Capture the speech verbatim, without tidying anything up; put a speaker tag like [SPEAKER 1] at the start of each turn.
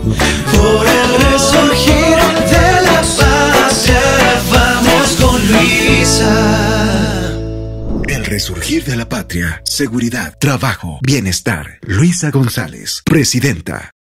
[SPEAKER 1] Por el resurgir de la patria, vamos con Luisa.
[SPEAKER 2] El resurgir de la patria, seguridad, trabajo, bienestar. Luisa González, presidenta.